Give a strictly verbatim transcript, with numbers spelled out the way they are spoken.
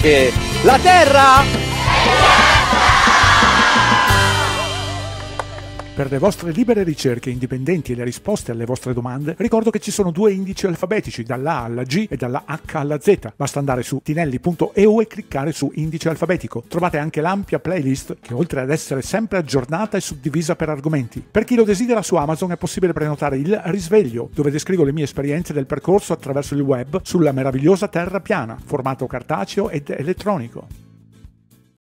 che la Terra... Per le vostre libere ricerche indipendenti e le risposte alle vostre domande, ricordo che ci sono due indici alfabetici, dalla A alla G e dalla H alla Z. Basta andare su tinelli punto e u e cliccare su indice alfabetico. Trovate anche l'ampia playlist che, oltre ad essere sempre aggiornata, è suddivisa per argomenti. Per chi lo desidera, su Amazon è possibile prenotare il Risveglio, dove descrivo le mie esperienze del percorso attraverso il web sulla meravigliosa terra piana, formato cartaceo ed elettronico.